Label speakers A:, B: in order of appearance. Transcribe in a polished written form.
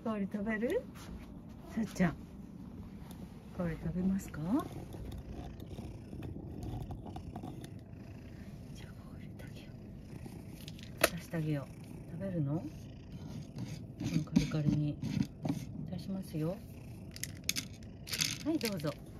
A: かおり食べる？さっちゃん、かおり食べますか？じゃあかおりあげよう。出してあげよう。食べるの？このカリカリに出しますよ。はい、どうぞ。